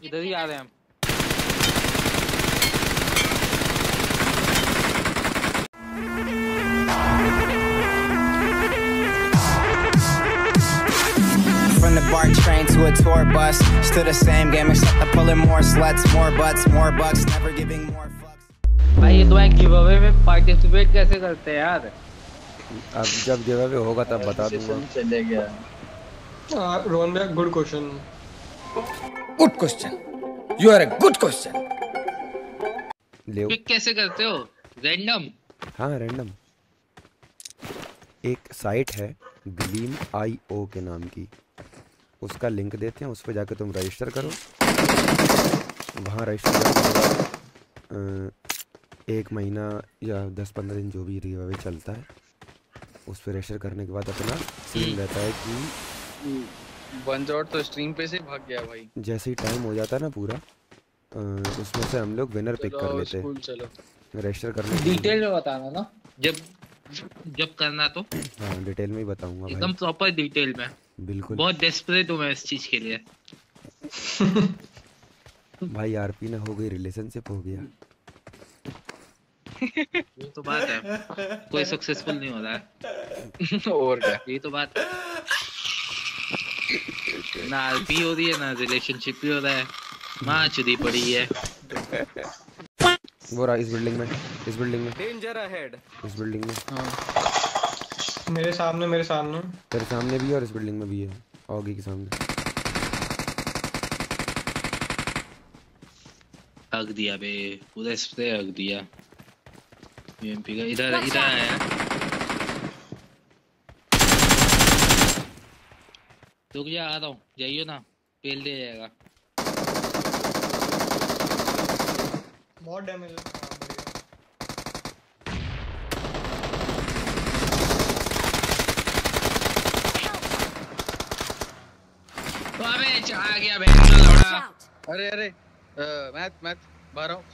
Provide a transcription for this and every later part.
इधर ही आ रहे हैं हम। From the BART train to a tour bus, still the same game except I'm pulling more sluts, more butts, more bucks, never giving more fucks. भाई ये तो एक giveaway में पार्टिसिपेट कैसे करते हैं यार? अब जब गिवअवे होगा तब बता दूंगा। चले गया। रोहन भाई good question. Good question. You are a good question. ले पिक कैसे करते हो? रैंडम? हाँ रैंडम। एक साइट है gleam.io के नाम की, उसका लिंक देते हैं, उस पर जाकर तुम रजिस्टर करो। वहाँ रजिस्टर करके 1 महीना या 10-15 दिन जो भी गिवअवे चलता है, उस पर रजिस्टर करने के बाद अपना सीन रहता है कि वन शॉट तो स्ट्रीम पे से भाग गया भाई। जैसे ही टाइम हो जाता है ना पूरा, उसमें से हम लोग विनर पिक कर लेते हैं। चलो रजिस्टर करने डिटेल में बताना ना जब करना तो। हाँ डिटेल में ही बताऊंगा भाई, एकदम प्रॉपर डिटेल में। बिल्कुल। बहुत डेस्परेट हूँ मैं इस चीज के लिए। भाई आरपी ना हो गई, रिलेशनशिप हो गया। ये तो बात है, कोई सक्सेसफुल नहीं हो रहा है। और क्या, ये तो बात है। ना आरपी हो रही है ना रिलेशनशिप भी हो रहा है, माँ चुदी पड़ी है। वो रहा इस बिल्डिंग में, इस बिल्डिंग में, Danger ahead. इस बिल्डिंग में। मेरे सामने तेरे सामने भी है और इस बिल्डिंग में भी है, ऑगी के सामने। हक दिया बे, पूरा स्प्रे हक दिया। यूएमपी का इधर आया। रुक जा, आ रहा हूँ, जाइयो ना, पेल दे जाएगा। बहुत डैमेज है। तो अबे आ गया बे लौड़ा। अरे मैथ बाहर आओ,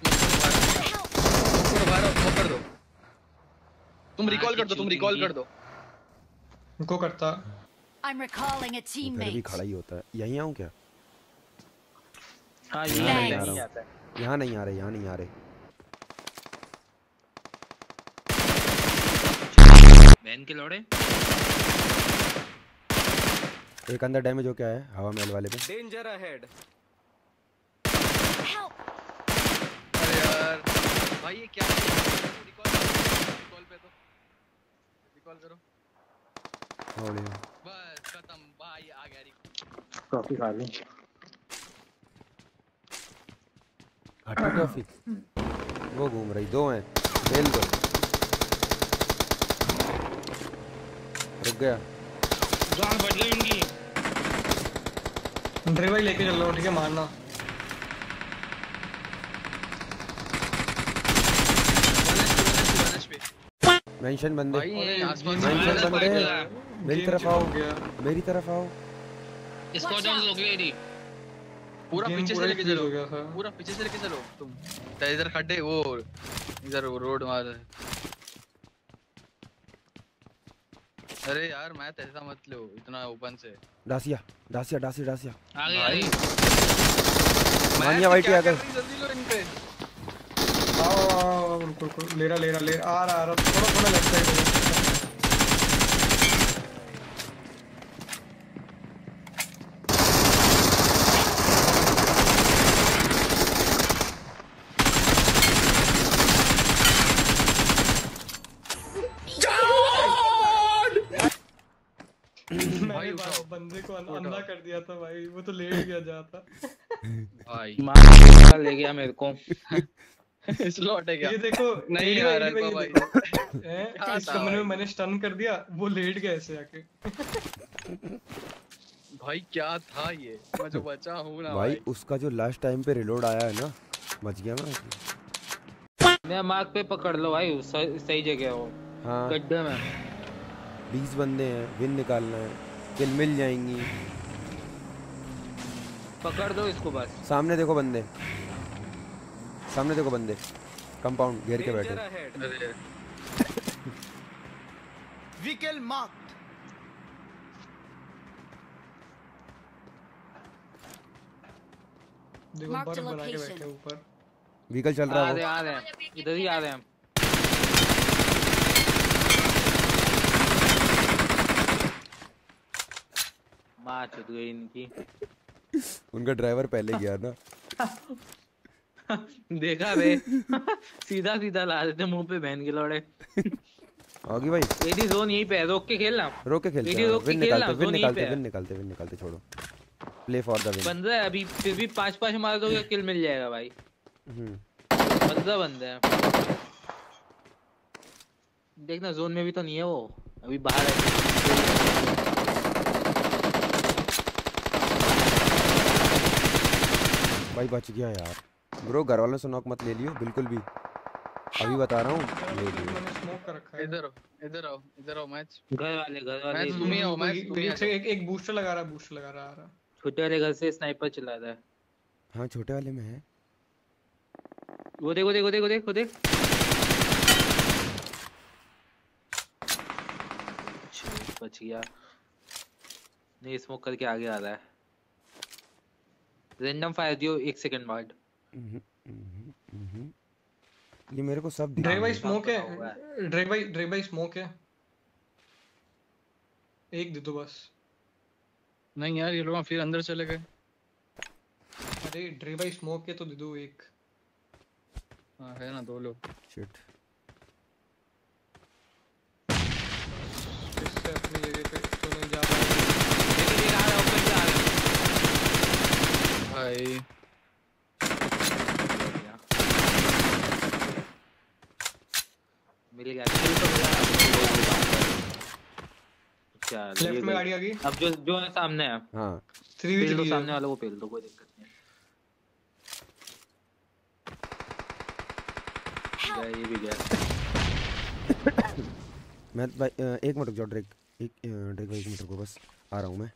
बाहर कर दो। तुम रिकॉल कर दो। उनको करता। I'm recalling a फिर भी teammate. खड़ा ही होता है। यहीं आऊँ क्या? हाँ यहाँ ये नहीं आता है। यहाँ नहीं आ रहे। बहन के लौड़े। एक अंदर डैमेज हो क्या है हवा महल वाले पे। Danger ahead. Help! अरे यार भाई ये क्या है? रिकॉल पे तो रिकॉल करो। बस खत्म भाई, आ गया। कॉफी खा लो। हट्टी टॉफी वो घूम रही, 2 हैं, खेल दो। रुक गया। गांड बढ़ गई उनकी। ड्रे भाई लेके चल रहा हूँ, ठीक है, मारना। मेंशन बंदे, भाई आसमान मेंशन बंदे, मेरी तरफ आओ, गया। मेरी तरफ आओ। इसको डाउन हो गया डी। पूरा गेम पीछे पूरा से लेके freeze चलो, हो गया था। पूरा पीछे से लेके चलो तुम। इधर खड्डे, वो इधर रोड मार। अरे यार मैं ऐसा मत लो इतना ओपन से। डासिया आ गए। मानिया वाइटी आ गए। जल्दी लो इन पे। आओ रुको, ले रहा आ रहा थोड़ा लेफ्ट साइड। भाई उठाओ। बंदे को अंधा कर दिया था भाई, वो तो लेट गया जाता। भाई मार ले गया मेरे को। स्लॉट है क्या? ये देखो नहीं AD आ रहा भाई, है भाई। हैं? इस कमरे में मैंने स्टन कर दिया, वो लेट गया ऐसे आके। भाई क्या था ये, मैं जो बचा हूँ ना भाई उसका जो लास्ट टाइम पे रिलोड आया है ना, बच गया मैं। मैं मार्क पे पकड़ लो भाई, सही जगह हो। हाँ गड्ढे में 20 बंदे हैं, विन निकालना है, किल मिल जाएंगी। पकड़ दो इसको बस। सामने देखो बंदे, कंपाउंड घेर के बैठे। Danger ahead. अरे Vehicle marked. देखो Marked a बर्फ बना के location. बैठे ऊपर। व्हीकल चल रहा आ है रहे वो। आ रहे हैं, इधर ही आ रहे हैं। माँ चुद गई इनकी। उनका ड्राइवर पहले गया ना। देखा बे सीधा सीधा ला देते मुंह पे बहन के लौड़े। आगे भाई एडी जोन यहीं पे है, रोक के खेलना। रोक के खेलते एडी हैं। रोक के विन खेलना, निकालते विन जोन यहीं निकालते पे है। विन निकालते विन निकालते छोड़ो। Play for the win. 15 अभी, फिर भी 5-5 मार दोगे किल मिल जाएगा भाई। 15 बंदे हैं। देखना जोन में भी तो नहीं है वो, अभी बाहर है। भाई बच गया यार। ब्रो घर वालों से नॉक मत ले लियो बिल्कुल भी, अभी बता रहा हूँ ले लियो। मैंने स्मोक कर रखा है। इधर आओ, इधर आओ, इधर आओ मैच। घर वाले मैच तुम ही आओ, मैच तुम ही आओ। एक बूस्टर लगा रहा आ रहा। छोटे वाले घर से स्नाइपर चला रहा है। हाँ छोटे वाले में है। वो देख वो देख वो देख वो देख वो देख। बच गया। नहीं स्मोक करके आगे आ रहा है। रैंडम फायर दियो 1 सेकंड बाद। ये मेरे को सब ड्राइव बाई काम स्मोक करा है। हुआ ड्राइव बाई स्मोक है। एक दे दो बस। नहीं यार ये लोग फिर अंदर चले गए। अरे ड्राइव बाई स्मोक है तो दे दो एक। हाँ है ना 2 लोग। शिट। इससे अपनी जगह पे तो नहीं जा पाएंगे। लेकिन ये आ रहा है ऊपर से आ रहा है। भाई मिल गया किल तो मिला। क्या लेफ्ट में गाड़ी आ गई। अब जो है सामने है। हाँ 3v3 पेल दो है। सामने वाले को, पेल दो, कोई दिक्कत नहीं है। ये भी गया। मैं भाई एक मिनट रुक जाओ ड्रेक। ड्रेक भाई 1 मिनट रुको बस, आ रहा हूँ मैं।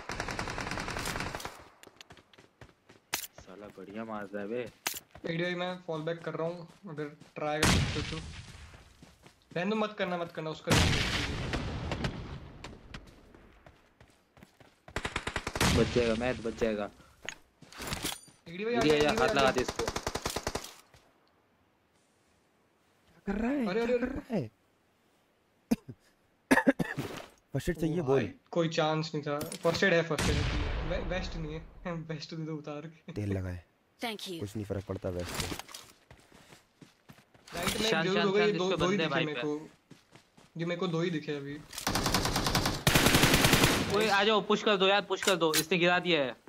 साला बढ़िया मार रहा है बे। एडीआई मैं फॉल बैक कर रहा हूँ, अगर ट्राई कर सकते हो तो। रहने दो, मत करना उसका ध्यान रखिए। बच जाएगा मैच, बच जाएगा। एडीआई ये हाथ लगा दे इसको। कर रहा है अरे, क्या अरे, कर रहा है? फर्स्ट एड चाहिए बोल। कोई चांस नहीं था। फर्स्ट एड है बेस्ट नहीं है। बेस्ट दे दो उतार के। तेल लगाए Thank you. कुछ नहीं फर्क पड़ता वैसे। राइट में शान, जरूर शान, हो गई। शान, दो इसके दो ही बंदे दिखे भाई मेरे को। ये मेरे को 2 ही दिखे अभी। ओए आ जाओ, पुश कर दो यार, पुश कर दो, इसने गिरा दिया है।